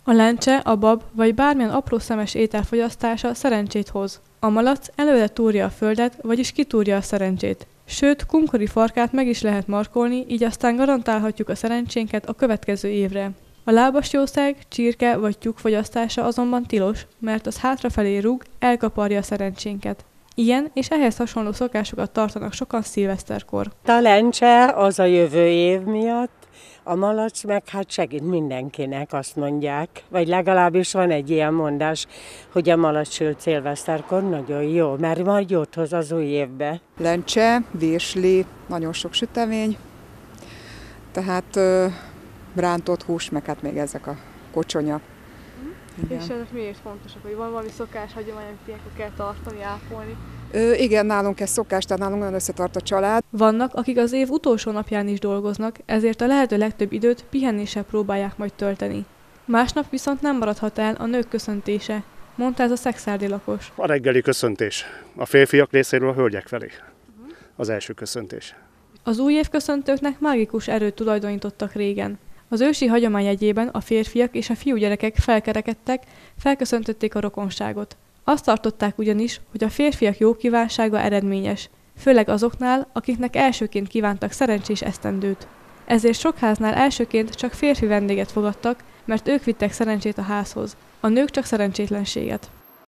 A lencse, a bab vagy bármilyen apró szemes étel fogyasztása szerencsét hoz. A malac előre túrja a földet, vagyis kitúrja a szerencsét. Sőt, kumkori farkát meg is lehet markolni, így aztán garantálhatjuk a szerencsénket a következő évre. A lábas jószág, csirke vagy tyúk fogyasztása azonban tilos, mert az hátrafelé rúg, elkaparja a szerencsénket. Ilyen és ehhez hasonló szokásokat tartanak sokan szilveszterkor. A lencse az a jövő év miatt, a malac meg hát segít mindenkinek, azt mondják. Vagy legalábbis van egy ilyen mondás, hogy a malacsült szilveszterkor nagyon jó, mert majd jót hoz az új évbe. Lencse, virsli, nagyon sok sütemény, tehát rántott hús, meg hát még ezek a kocsonya. Igen. És ezek miért fontosak, hogy van valami szokás, hagyomány, amit ilyenkor kell tartani, ápolni? Igen, nálunk ez szokás, tehát nálunk nagyon összetart a család. Vannak, akik az év utolsó napján is dolgoznak, ezért a lehető legtöbb időt pihenéssel próbálják majd tölteni. Másnap viszont nem maradhat el a nők köszöntése, mondta ez a szekszárdi lakos. A reggeli köszöntés. A férfiak részéről a hölgyek felé. Az első köszöntés. Az újév köszöntőknek mágikus erőt tulajdonítottak régen. Az ősi hagyomány jegyében a férfiak és a fiúgyerekek felkerekedtek, felköszöntötték a rokonságot. Azt tartották ugyanis, hogy a férfiak jó kívánsága eredményes, főleg azoknál, akiknek elsőként kívántak szerencsés esztendőt. Ezért sok háznál elsőként csak férfi vendéget fogadtak, mert ők vittek szerencsét a házhoz, a nők csak szerencsétlenséget.